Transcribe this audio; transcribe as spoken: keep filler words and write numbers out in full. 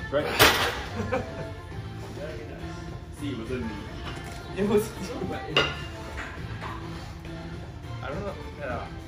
Right. Very nice. See, it was in me. It was. I don't know. Yeah.